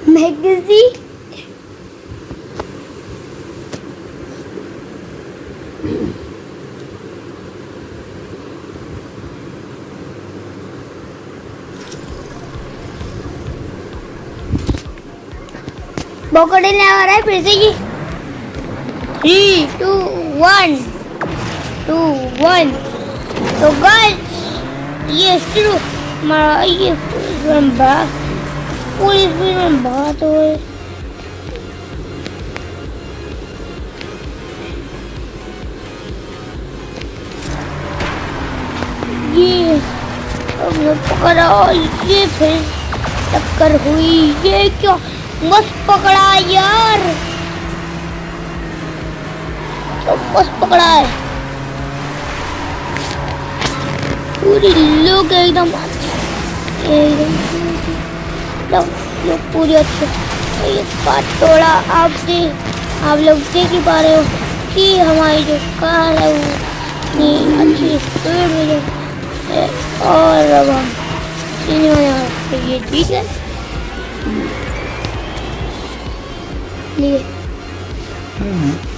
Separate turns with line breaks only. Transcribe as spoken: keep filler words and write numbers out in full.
मैगजी पकड़ने आ रहा है फिर से ये three two one two one. तो गाइस ये शुरू हमारा ये पूरी स्पीड में बात हो ये हमने पकड़ा ये फिर टक्कर हुई। ये क्या मस्त पकड़ा यार, तो मस्त पकड़ा है पूरी लोग एकदम एकदम लोग पूरी अच्छे। ये बात थोड़ा आपसे आप लोग देख ही पा रहे हो कि हमारी जो कार है वो इतनी अच्छी स्पीड में जो है। और अब हम तो ये ठीक है लिए